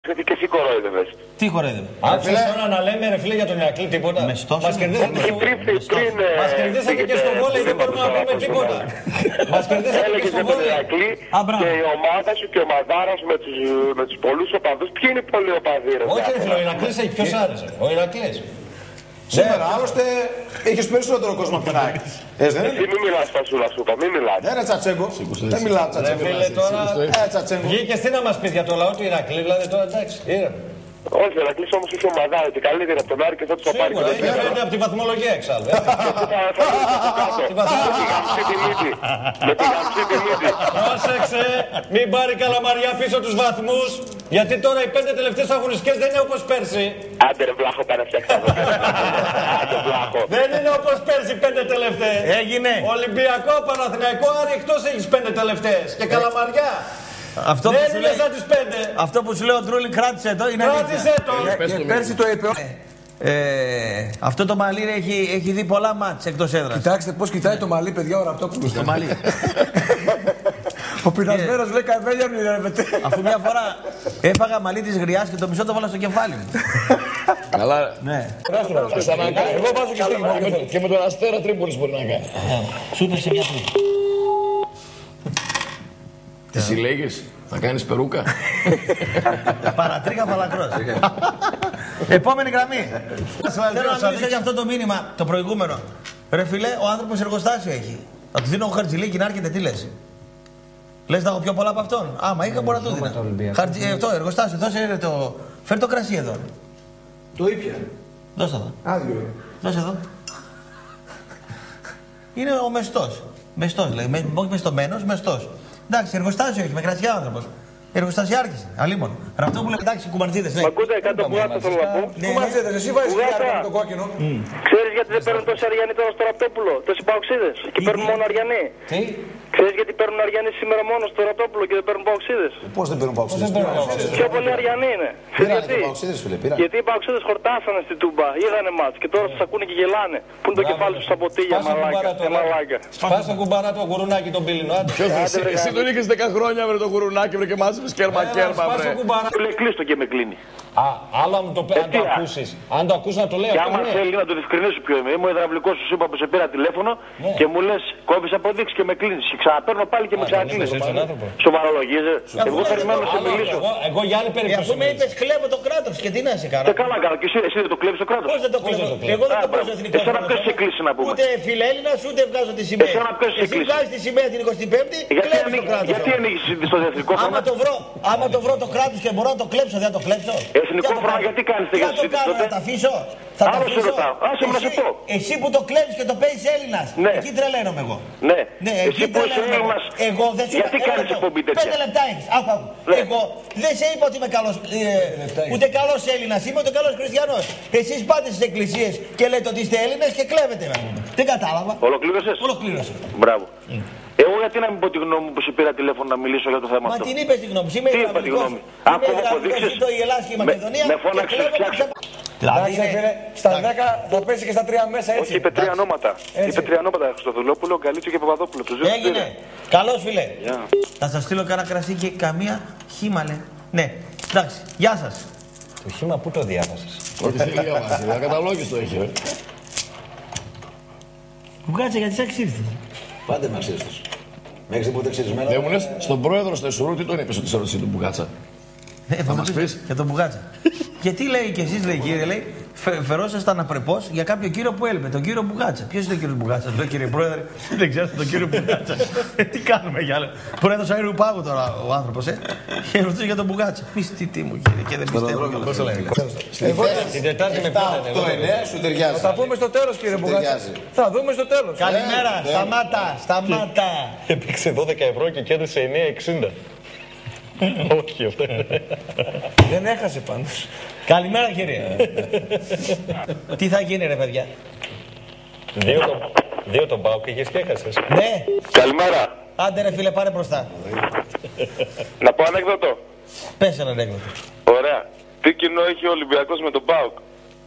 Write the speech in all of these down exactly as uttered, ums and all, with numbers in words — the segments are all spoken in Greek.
Γιατί και εσύ κορόιδευες. Τι κορόιδευε. Άκουσες τώρα να λέμε ρε φίλε για τον Ηρακλή τίποτα. Μας κερδίσατε στο Μας κερδίσατε και στο βόλεϊ, δεν μπορούμε να πούμε τίποτα. Μας κερδίσατε και στο βόλεϊ. Και η ομάδα σου και ο Μαδάρας με τους πολλούς οπαδούς. Ποιοι είναι οι πολλοί οπαδοί ρε. Όχι ρε φίλε, ο Ηρακλής έχει ποιος άρεσε. Ο Ηρακλής. Σήμερα άλλωστε έχεις περισσότερο κόσμο από την ΑΕΚ. Εσύ μην μιλάς φασούλα σου, μην μιλάς. Ναι ρε Τσατσέγκο, δεν μιλάω Τσατσέγκο. Φίλε τώρα, ε, Τσατσέγκο. βγήκες τι να μας πεις για το λαό του Ηρακλή, δηλαδή τώρα εντάξει, ήρεμα. Όχι, ο Ηρακλής όμως είχε ομάδα, ότι καλύτερα από τον Άρη και θα τους θα πάρει. Σίγουρα, είναι φαίνεται από τη βαθμολογία εξάλλου. Με τη γαμψή τη μύτη. Πρόσεξε, μην πάρει Καλαμαριά πίσω τους βαθμούς, γιατί τώρα οι πέντε τελευταίες αγωνιστικές δεν είναι όπως πέρσι. Άντε ρε βλάχο, πάνε φτιάξα. Άντε βλάχο. Δεν είναι όπως πέρσι πέντε τελευταίες. Έγινε. Ολυμπιακό, Παναθηναϊκό, Άρη εκτός έχεις πέντε τελευταίες. Και Καλαμαριά. Αυτό δεν που, είναι λέει, σαν τις πέντε. αυτό που σου λέω, Τρούλη, κράτησε το. Είναι κράτησε το. Και πέρσι το είπε. Ε, αυτό το μαλλί έχει, έχει δει πολλά μάτς εκτός έδρας. Κοιτάξτε πώς κοιτάει το μαλλί, παιδιά, ο Ραπτόπουλος. Το μαλλί. Ο πεινασμένος λέει καβέλια μου ηρεύεται. Αφού μια φορά έφαγα μαλλί της γριάς και το μισό το βάλα στο κεφάλι μου. Καλά. Ναι. Εγώ βάζω και στίγμα. Και με τον Αστέρα Τρίπολης μπορεί να κάνει. Σου είπε σε μια τρίτη. Τι συλλέγεις, θα κάνεις περούκα. Παρατρίκα φαλακρός. Επόμενη γραμμή. Θέλω να μιλήσω για αυτό το μήνυμα, το προηγούμενο. Ρε φιλέ, ο άνθρωπος εργοστάσιο έχει. Θα του δίνω χαρτζηλίκι να έρχεται, τι λες. Λες να έχω πιο πολλά από αυτόν. Άμα είχα μπορεί να του δίνω. Χαρτζι... Αυτό, εργοστάσιο, δώσε το... Φέρ το κρασί εδώ. Το ήπια. Δώσε εδώ. Άδειο. Δώσε εδώ. Είναι ο μεστός. Μεστός λέει, με, όχι μεστομένος, μεστός. Εντάξει, εργοστάσιο έχει, με κρασιά ο άνθρωπος. Εργοστασιάρχης, αλίμον. Ραπτόπουλε, εντάξει, κουμαρτζίδες. Μ' ακούτε κάτω που γράφω θέλω να πω. Κουμαρτζίδες, εσύ βάζεις χιλιάρικα με το κόκκινο. Ξέρεις γιατί δεν παίρνουν τόσοι Αριανοί τώρα στο Ραπτόπουλο, τόσοι Παοξίδες και παίρνουν μόνο Αριανοί. Τι? Ξέρεις γιατί παίρνουν Αριανοί σήμερα μόνο στο Ραπτόπουλο και δεν παίρνουν Παοξίδες. Πώς δεν παίρνουν Παοξίδες. Πιο πολλοί Αριανοί είναι. Πήρανε Παοξίδες, φίλε, πήρανε. Γιατί οι Παοξίδες χορτάσανε στην Τούμπα, είδανε μάτς και τώρα σας ακούνε και γελάνε. Πού είναι το κεφάλι τους στα ποτήλια, μαλάκα. Σπάς το κουμπάρα το γουρουνάκι τον πύλινο. Εσύ τον είχες δέκα χρόνια με το γουρουνάκι βρε και μάζευες κέρμα κέρμα βρε. Του λέει κλείστο και με κλείνει. Α, άλλο αν το, αν το ακούσεις. Αν το ακούσεις να το λέει και αυτό. άμα ναι. θέλει να το διευκρινίσω ποιο είμαι. Είμαι ο υδραυλικός σου είπα που σε πήρα τηλέφωνο ναι. και μου λες κόβεις αποδείξεις και με κλείνεις. Και ξαναπαίρνω πάλι και με ξανακλείνεις. Σοβαρολογίζε. Εγώ περιμένω να σε μιλήσω. Εγώ, εγώ για άλλη περίπτωση. Αφού με είπες κλέβω το κράτος και τι να σε κάνω. Και καλά κάνω. Και εσύ, εσύ δεν το κλέβεις το κράτος. Πώς δεν το κλέβω. Εγώ δεν το παίζω εθνικό. Εσένα ποιος σε κλείσει να πούμε. Ούτε φιλέλληνας ούτε βγάζω τη σημαία. Εσένα ποιος σε κλείσει. Εσύ βγάζεις τη σημαία την εικοστή πέμπτη, κλέβεις το κράτος. Γιατί ανοίγεις στο εθνικό άμα φρόνο. το βρω, άμα το βρω το κράτος και μπορώ να το κλέψω, δεν το κλέψω. Εθνικό φρόνο γιατί κάνεις τέτοια συζήτηση. Θα το κάνω, να τα αφήσω. Θα τα αφήσω. Άσε να σε πω. Εσύ που το κλέβεις και το παίζεις Έλληνας. Ναι. Εκεί τρελαίνομαι εγώ. Ναι. Ναι, εσύ που είσαι Έλληνας. Εγώ δεν σου γιατί κάνεις εκπομπή τέτοια. Πέντε λεπτά έχεις. Άκου, άκου. Εγώ δεν σε είπα ότι είμαι καλός. Ούτε καλός Έλληνας είμαι, ούτε καλός Χριστιανός. Εσείς πάτε στις εκκλησίες και λέτε ότι είστε Έλληνες και κλέβετε με. Δεν κατάλαβα. Ολοκλήρωσες. Ολοκλήρωσα. Μπράβο. Εγώ γιατί να μην πω τη γνώμη μου που σε πήρα τηλέφωνο να μιλήσω για το θέμα Μα αυτό. Μα την είπες τη γνώμη σου. Είμαι Ισραηλικός. Είμαι Ισραηλικός. Ζήτω η Ελλάδα και η Μακεδονία. Με φώναξες φτιάξε. Δηλαδή, στα δέκα θα πέσει και στα τρία μέσα έτσι. Όχι, είπε τρία ονόματα. Είπε τρία ονόματα. Χριστοδουλόπουλο, Γκαλίτσιο και Παπαδόπουλο. Έγινε. Καλώς φίλε. Θα σας στείλω κανένα κρασί και καμία χύμα λέει. Ναι. Εντάξει. Γεια σας. Το χύμα πού το διάβασες. Ό,τι θέλει διαβάζει. Ακαταλόγιστο έχει. Μου κάτσε γιατί σε ξύριστη. Πάντε μας ήρθες. Μέχρι την ποτέ ξυρισμένο. Δεν μου λες, στον πρόεδρο στο Εσουρού τι τον είπες ότι σε ρωτήσει τον Μπουγάτσα. Ε, θα μας πεις για τον Μπουγάτσα. Γιατί λέει και εσείς λέει κύριε, λέει, φε, φερόσασταν απρεπώς για κάποιο κύριο που έλειπε, τον κύριο Μπουγάτσα. Ποιος είναι ο κύριος Μπουγάτσα, λέω κύριε πρόεδρε, δεν ξέρετε τον κύριο Μπουγάτσα. Τι κάνουμε για άλλο. Πρόεδρος αέριου πάγου τώρα ο άνθρωπος, ε. Και ρωτήσω για τον Μπουγάτσα. Πιστητή μου κύριε, και δεν πιστεύω. Πώς το λέει. Την Τετάρτη με πέντε. Το εννέα σου ταιριάζει. Θα πούμε στο τέλος κύριε Μπουγάτσα. Θα δούμε στο τέλος. Καλημέρα, σταμάτα, σταμάτα. Έπαιξε δώδεκα ευρώ και κέρδισε εννέα εξήντα. Όχι αυτό. Δεν έχασε πάντως. Καλημέρα κύριε. Τι θα γίνει ρε παιδιά. Δύο τον πάω και είχες και έχασες. Ναι. Καλημέρα. Άντε ρε φίλε πάρε μπροστά. Να πω ανέκδοτο. Πες ένα ανέκδοτο. Ωραία. Τι κοινό έχει ο Ολυμπιακός με τον ΠΑΟΚ.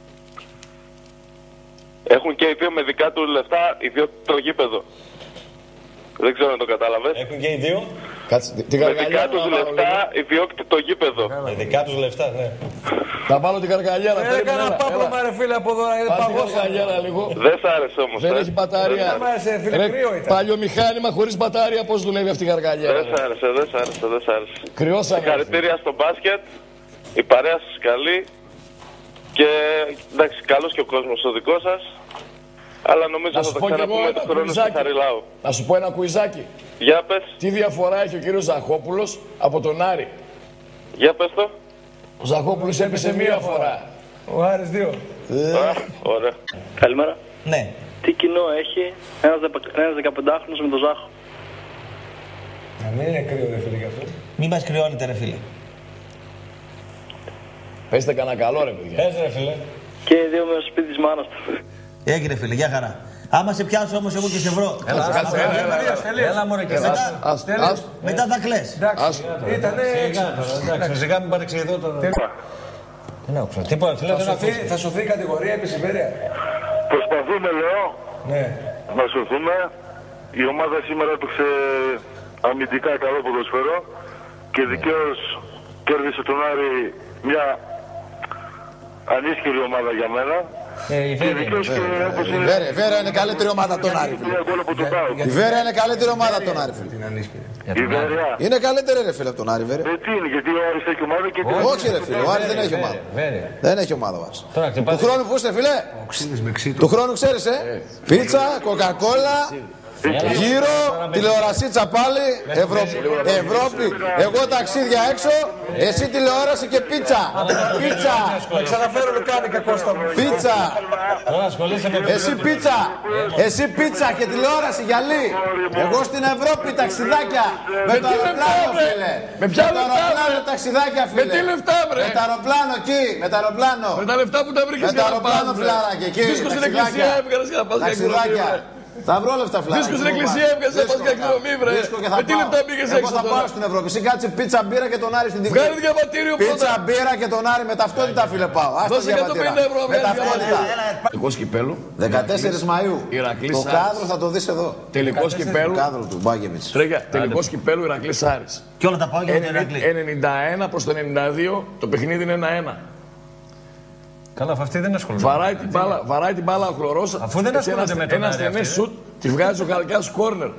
Έχουν και οι δύο με δικά του λεφτά, οι δύο το γήπεδο. Δεν ξέρω αν το κατάλαβες. Έχουν και οι δύο. Κάτσε, τι με δικά τους λεφτά ιδιόκτητο το γήπεδο. Με δικά τους λεφτά, ναι. Θα βάλω την καρκαλιέρα. Δεν έκανα πάπλωμα ρε φίλε από εδώ. Δεν σ' άρεσε όμως. Δεν έχει μπαταρία. Δεν μ' άρεσε φίλε, κρύο ήταν. Παλιό μηχάνημα χωρίς μπαταρία, πώς δουλεύει αυτή η καρκαλιέρα. Δεν σ' άρεσε, δεν σ' άρεσε, δεν σ' άρεσε. Κρυώσαμε. Συγχαρητήρια στο μπάσκετ. Η παρέα σας καλή. Και εντάξει, καλός και ο κόσμος ο δικός σας. Αλλά νομίζω θα το ξαναπούμε του χρόνου στο Χαριλάου. Να σου πω ένα κουιζάκι. Για πες. Τι διαφορά έχει ο κύριος Ζαχόπουλος από τον Άρη? Για πες το. Ο Ζαχόπουλος έπεσε μία φορά. Ο Άρης δύο. Α, ωραία. Καλημέρα. Ναι. Τι κοινό έχει ένας, ένας δεκαπεντάχρονος με τον Ζάχο? Να μην είναι κρύο ρε φίλε γι' αυτό. Μην μας κρυώνετε ρε φίλε. Πέστε κανένα καλό ρε παιδιά. Πες ρε φίλε. Και οι δύο με το σπίτι της μάνας του. Έγινε φίλε, γεια χαρά. Άμα σε πιάσω όμως εγώ και σε βρω. Έλα μωρέ και μετά, μετά θα κλαις. Εντάξει, ήτανε... Εντάξει, σιγά μην παρεξηγηθώ τώρα. Δεν άκουσα. Τίποτα, φίλε, δεν ακούσα. Θα σωθεί η κατηγορία επί Σιβέρια. Προσπαθούμε, λέω, Ναι. να σωθούμε. Η ομάδα σήμερα έπαιξε αμυντικά καλό ποδοσφαίρο και δικαίως κέρδισε τον Άρη μια ανίσχυρη ομάδα για μένα. Ε, η Η Βέρεια είναι καλύτερη ομάδα από τον Άρη. Η Βέρεια είναι καλύτερη ομάδα από τον Άρη. Η Βέρεια. Είναι καλύτερη ρε φίλε από τον Άρη, Βέρεια. Ε, τι είναι, γιατί ο Άρης έχει ομάδα και... Όχι ρε φίλε, ο Άρης δεν έχει ομάδα. Δεν έχει ομάδα βάση. Τώρα Του χρόνου που είστε φίλε, του χρόνου ξέρεις ε, πίτσα, κοκακόλα, γύρω, τηλεορασίτσα πάλι, Ευρώπη, εγώ ταξίδια έξω, εσύ τηλεόραση και πίτσα. Πίτσα. Να ξαναφέρω Λουκάνικα Κώστα μου. Πίτσα. Τώρα ασχολείσαι με... Εσύ πίτσα. Εσύ πίτσα και τηλεόραση γυαλί. Εγώ στην Ευρώπη ταξιδάκια. Με το αεροπλάνο φίλε. Με ποια το αεροπλάνο ταξιδάκια φίλε. Με τι λεφτά βρε. Με το αεροπλάνο εκεί. Με το αεροπλάνο. Με τα λεφτά που τα βρήκες Με το αεροπλάνο φιλαράκι εκεί. Δίσκο στην εκκλησία έβγαλες για να πας για ταξιδάκια. Θα βρω λεφτά φλάρα. Δίσκο στην εκκλησία έβγαλες να πας για εκδρομή βρε. Με τι λεφτά πήγες έξω τώρα? Εγώ θα πάω στην Ευρώπη. Εσύ κάτσε πίτσα μπύρα και τον Άρη στην τιμή. Βγάλε διαβατήριο πρώτα. Πίτσα μπύρα και τον Άρη με ταυτότητα φίλε πάω. Δώσε εκατόν πενήντα ευρώ με ταυτότητα. Τελικός κυπέλου. δεκατέσσερις Μαΐου. Ηρακλής Το κάδρο θα το δεις εδώ. Τελικός κυπέλου. Το κάδρο του Μπάγκεβιτς. Τρέγια, τελικός κυπέλου Ηρακλής Άρης. Και όλα τα πάω για τον Ηρακλή. ενενήντα ένα προς το ενενήντα δύο το παιχνίδι είναι ένα ένα. Καλά, αυτή δεν ασχολούνται. Βαράει την μπάλα, βαράει την μπάλα ο χλωρός. Αφού δεν ασχολούνται με τον ένα Άρη στενέ αυτοί, σουτ, τη βγάζει ο Γαλκάς κόρνερ.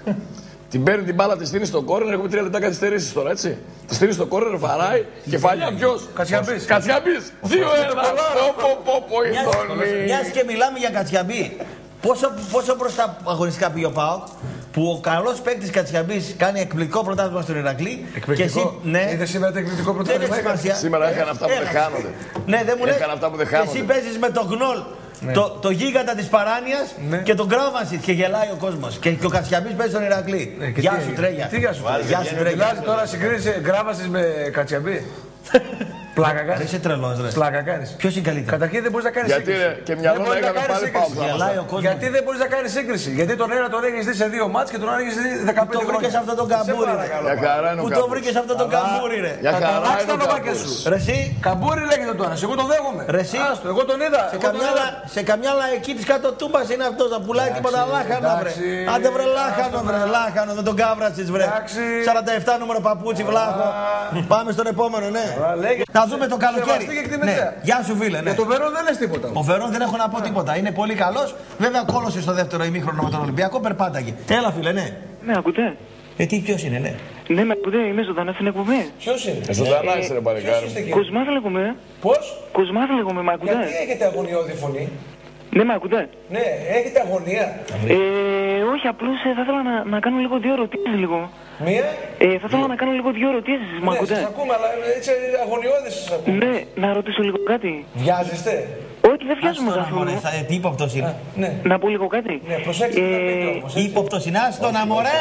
Την παίρνει την μπάλα, τη στείνει στο κόρνερ. Έχουμε τρία λεπτά καθυστερήσεις τώρα, έτσι. Τη στείνει στο κόρνερ, βαράει. Κεφαλιά ποιος? Κατσιαμπής. Κατσιαμπής. δύο ένα. Πω πω πω η Θόνη. Μιας και μιλάμε για Κατσιαμπή. Πόσο, πόσο μπροστά αγωνιστικά πήγε ο ΠΑΟΚ που ο καλός παίκτης Κατσιαμπής κάνει εκπληκτικό πρωτάθλημα στον Ηρακλή. Εκπληκτικό. Και εσύ, ναι, Είδες σήμερα το εκπληκτικό δεν πρωτάθλημα. έχει σημασία. Σήμερα έκανε αυτά που δεν χάνονται. Ναι, δεν μου λες. Έκανε αυτά που δεν Και χάνονται. εσύ παίζεις με τον Γνόλ, Ναι. το, το γίγαντα της Παράνοιας Ναι. και τον Γκράβανσιτ και γελάει ο κόσμος. Και, και ο Κατσιαμπής παίζει στον Ηρακλή. Ναι, και Γεια τι σου έγινε? Τρέγια. Τι γεια σου? Γεια σου Τρέγια. Μιλάς τώρα συγκρίνησε Γκράβασης με Κατσιαμπή. Πλάκα Δεν κάνεις. είσαι τρελός ρε. Πλάκα κάνεις. Ποιος είναι καλύτερο? Καταρχήν δεν μπορείς να κάνεις Γιατί σύγκριση. ρε, και μυαλό Δεν να μπορείς είχαμε κάνεις πάλι σύγκριση. πάω. Γελάει ο κόσμος. Γιατί δεν μπορείς να κάνεις σύγκριση. Γιατί τον ένα τον έχεις δει σε δύο μάτς και τον άλλο έχεις δει δεκαπέντε Το χρόνια. βρήκες αυτό τον καμπούρι ρε. Για χαρά είναι ο Πού το Κάπος. βρήκες αυτό τον καμπούρι ρε. Για χαρά Αλλάξτε είναι τα ο λογάκια Κάπος. σου. Ρε εσύ, Καμπούρι λέγεται τώρα, εγώ τον δέχομαι. Ρε εσύ. Άστο, εγώ τον είδα. σε εγώ τον καμιά, είδα. άλλα- σε καμιά άλλα εκεί της κάτω τούμπας είναι αυτός να πουλάει τίποτα λάχανα βρε. εντάξει. Άντε βρε λάχανο βρε, λάχανο με τον Κάβρατσιτς βρε. Εντάξει. σαράντα επτά νούμερο παπούτσι βλάχο. Πάμε στον επόμενο ναι. Α, λέγε. Να δούμε το καλοκαίρι. Σεβαστή και εκτιμητέα. Ναι. Γεια σου φίλε ναι. Για το Βερόν δεν λες τίποτα. Ο Βερόν δεν έχω να πω τίποτα. Είναι πολύ καλός. Βέβαια κόλωσε στο δεύτερο ημίχρονο με τον Ολυμπιακό, περπάταγε. Έλα φίλε ναι. Ναι, ακούτε. Ε, τι ποιος είναι ναι. Ναι, με ακούτε, είμαι ζωντανά στην εκπομπή. Ποιος είναι? Ζωντανά είσαι ρε παλικάρι. Κοσμάς λέγομαι. Πώς? Κοσμάς λέγομαι, με ακούτε. Γιατί έχετε αγωνιώδη φωνή? Ναι, με ακούτε. Ναι, έχετε αγωνία. Ε, όχι, απλώς ε, θα ήθελα να, να κάνω λίγο δύο ερωτήσεις λίγο. Μία. Ε, θα ήθελα να κάνω λίγο δύο ερωτήσεις, με Ναι, σας ακούτε. ακούμε, αλλά έτσι αγωνιώδη σας ακούμε. Ναι, να ρωτήσω λίγο κάτι. Βιάζεστε? Όχι, δεν βιάζομαι Άστο να καθόλου. μωρέ, θα- τι ύποπτος είναι. Ναι. Να πω λίγο κάτι. Ναι, προσέξτε τι θα πείτε Ε, όμως. έτσι. Ύποπτος είναι, άστο να μωρέ.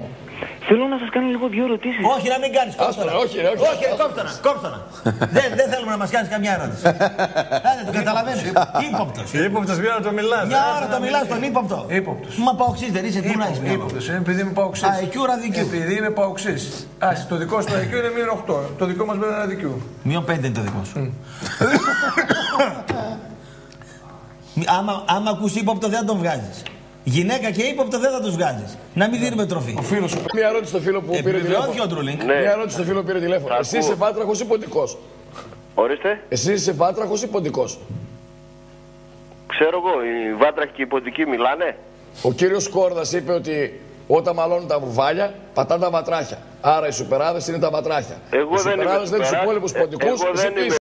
θέλω να σας κάνω λίγο δύο ερωτήσεις. Όχι να μην κάνεις κόψτονα. όχι, όχι. Όχι, κόψτονα, κόψτονα. δεν, δεν θέλουμε να μας κάνεις καμιά ερώτηση. Άντε, το καταλαβαίνεις. Ύποπτος. Ύποπτος πήρα να το μιλάς. Μια ώρα το μιλάς στον ύποπτο. Ύποπτος. Μα παοξής δεν είσαι, πού να είσαι. Ύποπτος, είναι επειδή είμαι παοξής. Α, εκιού ραδικιού. Επειδή είμαι παοξής. Α, το δικό σου το εκιού είναι μείον οκτώ. Το δικό μας με ένα ραδικιού. Μείον πέντε είναι το δικό σου. Μη- άμα, άμα ακούς ύποπτο δεν θα τον βγάζεις. Γυναίκα και ύποπτο δεν θα του βγάζει. Να μην δίνουμε τροφή. Ο φίλος σου. Μια ερώτηση στο φίλο που πήρε τηλέφωνο. Ναι. Μια ερώτηση στο φίλο που πήρε τηλέφωνο. Εσύ είσαι βάτραχος ή ποντικός? Ορίστε. Εσύ είσαι βάτραχος ή ποντικός? Ξέρω εγώ, οι βάτραχοι και οι ποντικοί μιλάνε. Ο κύριος Κόρδας είπε ότι όταν μαλώνουν τα βουβάλια, πατάνε τα βατράχια. Άρα οι σουπεράδες είναι τα βατράχια. Εγώ οι σουπεράδες δεν είναι τους υπόλοιπους ποντικούς.